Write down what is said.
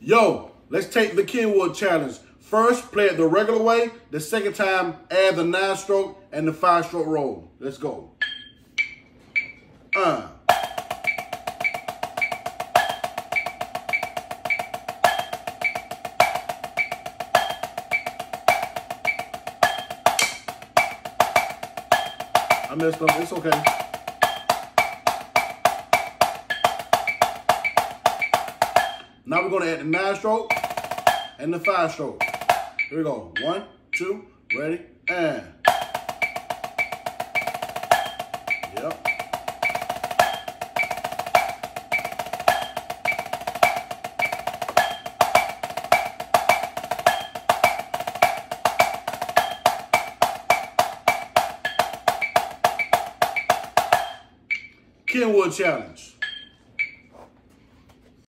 Yo, let's take the Kenwood challenge. First, play it the regular way. The second time, add the 9-stroke and the 5-stroke roll. Let's go. I messed up, it's okay. Now we're gonna add the 9-stroke and the 5-stroke. Here we go. 1, 2, ready, and. Yep. Kenwood challenge.